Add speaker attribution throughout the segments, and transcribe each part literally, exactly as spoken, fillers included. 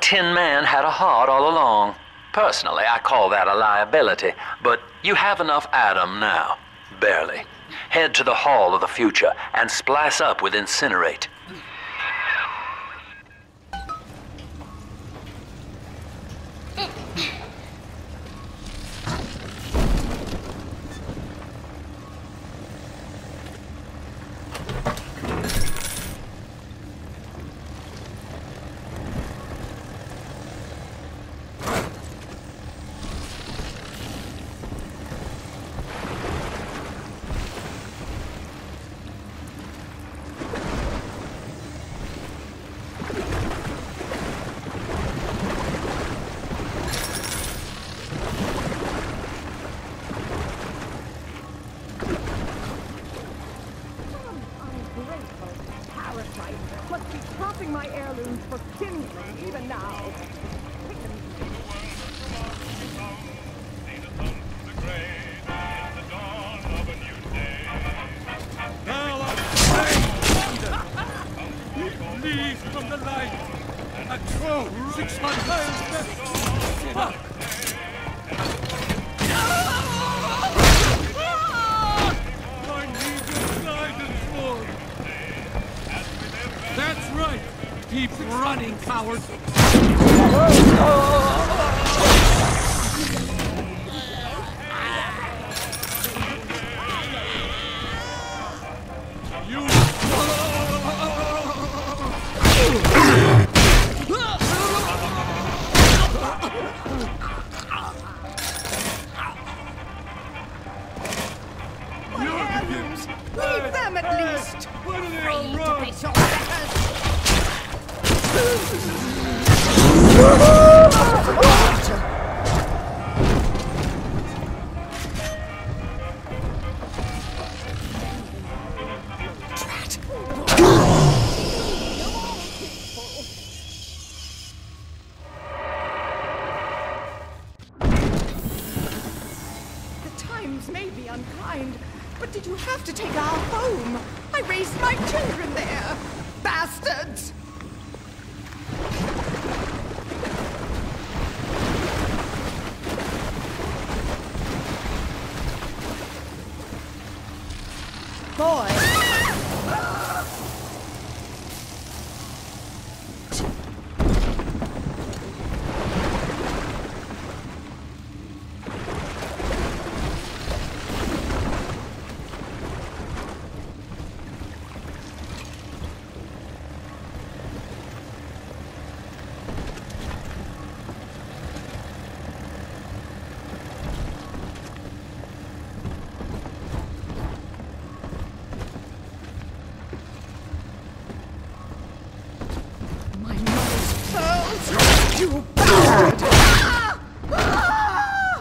Speaker 1: Tin Man had a heart all along. Personally, I call that a liability, but you have enough Adam now. Barely. Head to the Hall of the Future and splice up with Incinerate.
Speaker 2: Must be crossing my heirlooms for kindling even now.
Speaker 3: Leave from the light. A crow, six hundred miles back. I need your guidance, Lord. That's right. Keep running, coward. You.
Speaker 2: Leave them at least!
Speaker 3: What are they
Speaker 2: Free
Speaker 3: all
Speaker 2: to be so The times may be unkind, but did you have to take our home? I raised my children there! Bastards! Boy! You bastard! Ah! Ah!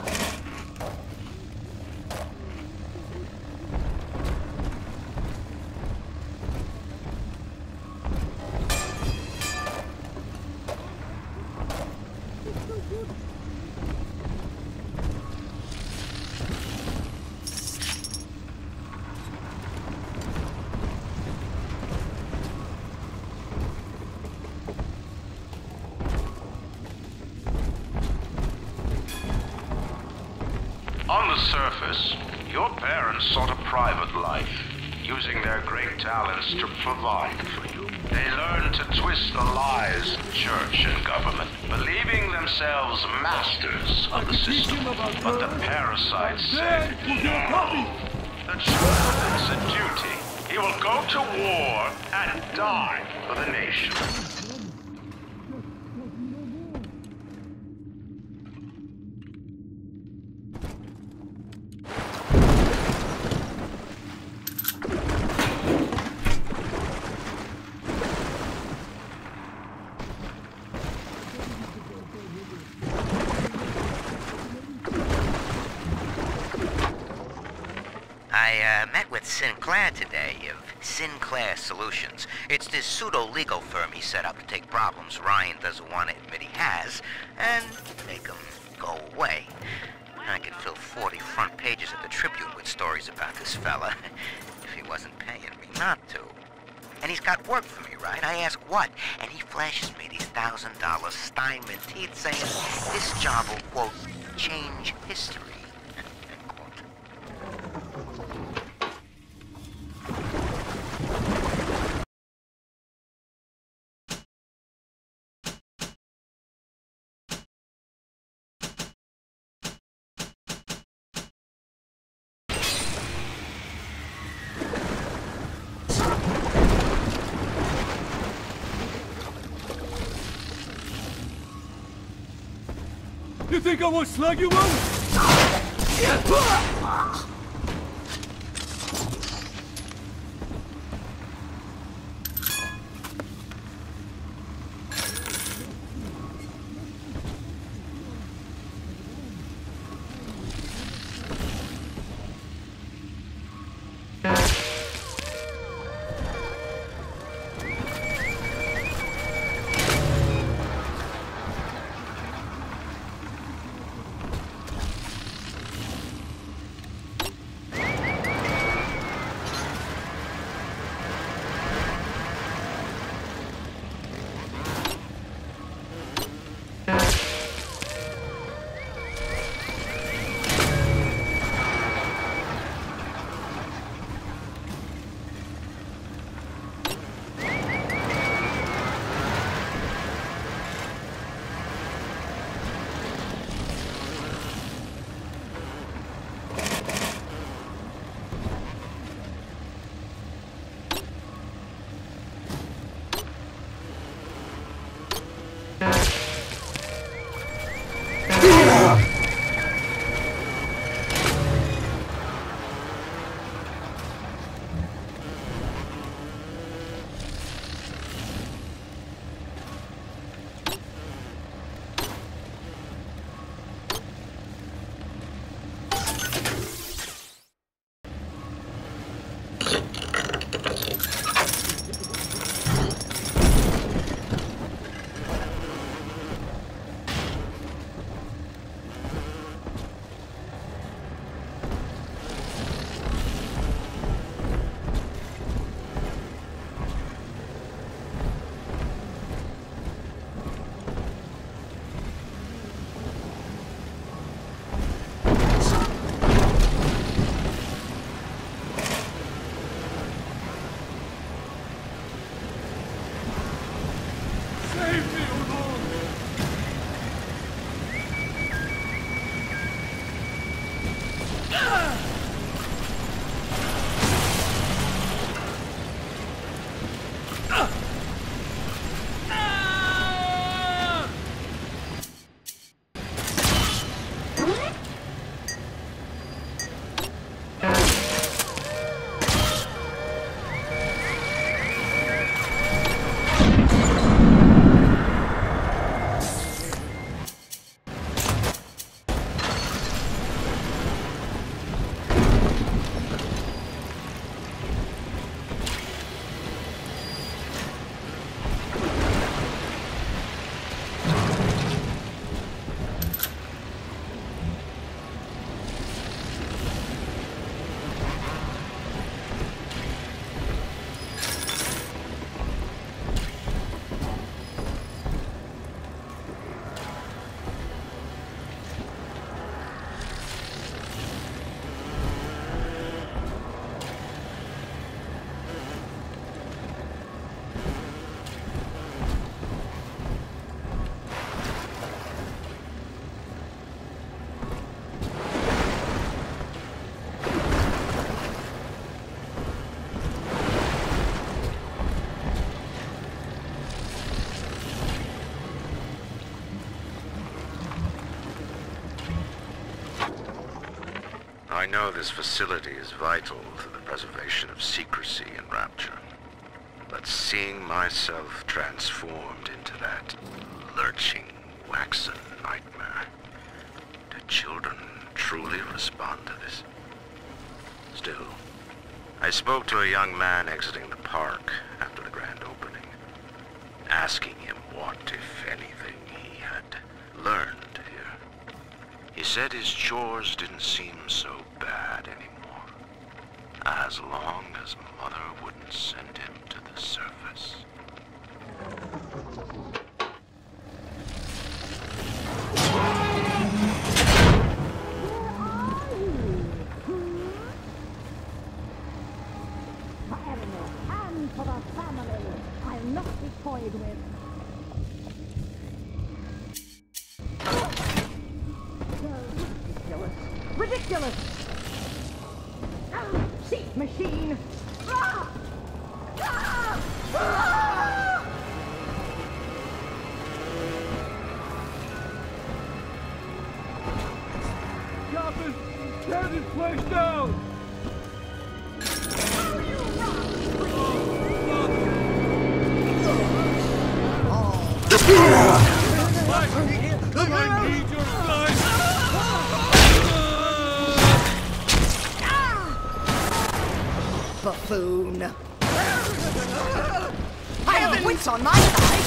Speaker 4: On the surface, your parents sought a private life, using their great talents to provide for you. They learned to twist the lies of church and government, believing themselves masters of the system. But the parasite said, no, the child has a duty. He will go to war and die for the nation.
Speaker 5: I uh, met with Sinclair today of Sinclair Solutions. It's this pseudo-legal firm he set up to take problems Ryan doesn't want to admit he has and make them go away. I could fill forty front pages of the Tribune with stories about this fella if he wasn't paying me not to. and he's got work for me, right? I ask what, and he flashes me these thousand dollar Steinman teeth saying this job will, quote, change history, end quote.
Speaker 3: You think I won't slug you out?
Speaker 4: I know this facility is vital to the preservation of secrecy in Rapture, but seeing myself transformed into that lurching, waxen nightmare, do children truly respond to this? Still, I spoke to a young man exiting the park after the grand opening, asking him what, if anything, he had learned here. He said his chores didn't seem so bad anymore, as long as Mother wouldn't send him to the the surface.
Speaker 2: And for the family, I'll not be toyed with. Ridiculous! Ridiculous! Sheep machine! Ah! Ah! Ah!
Speaker 3: Captain, tear this place down! I need your life!
Speaker 2: Buffoon! I have the wits on my side!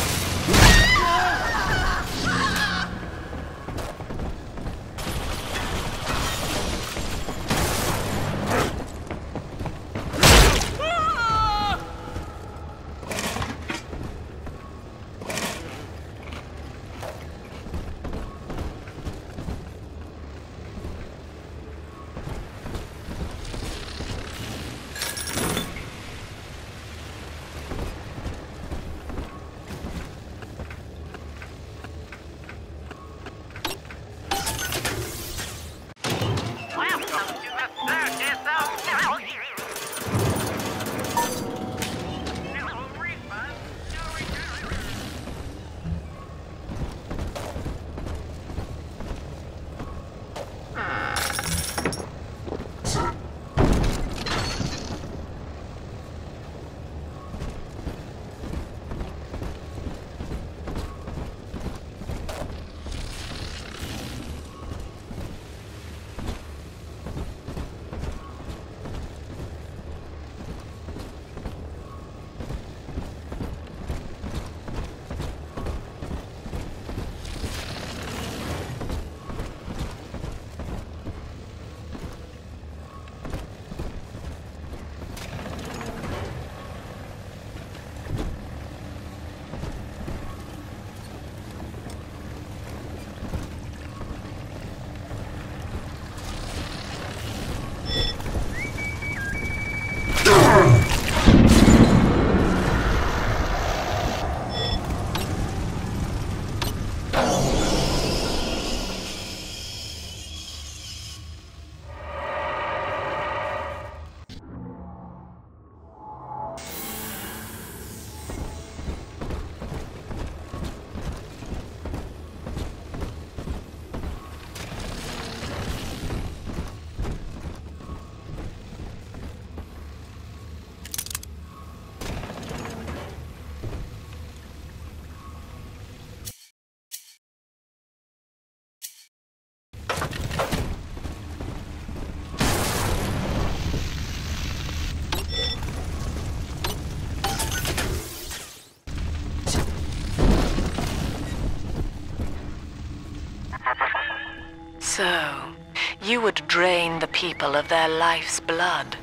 Speaker 6: So, you would drain the people of their life's blood.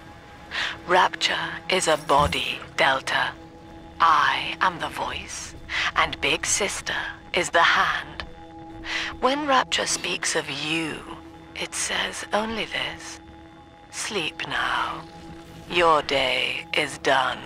Speaker 6: Rapture is a body, Delta. I am the voice, and Big Sister is the hand. When Rapture speaks of you, it says only this. Sleep now. Your day is done.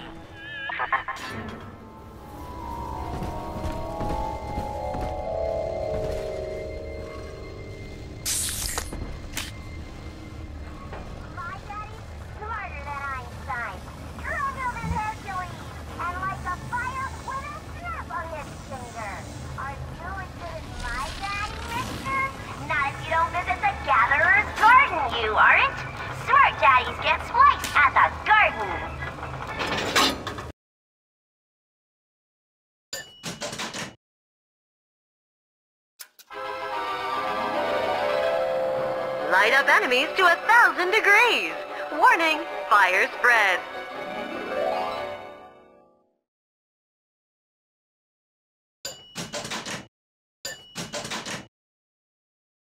Speaker 7: You aren't? Smart daddies get swiped at the garden.
Speaker 8: Light up enemies to a thousand degrees. Warning, fire spread.